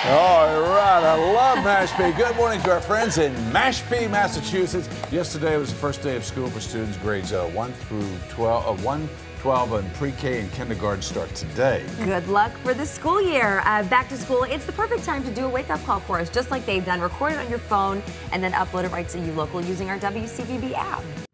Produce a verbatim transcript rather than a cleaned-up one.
All right, I love Mashpee. Good morning to our friends in Mashpee, Massachusetts. Yesterday was the first day of school for students grades uh, one through twelve, uh, one, twelve, and pre-K and kindergarten start today. Good luck for the school year. Uh, back to school, it's the perfect time to do a wake-up call for us, just like they've done. Record it on your phone and then upload it right to you local using our W C V B app.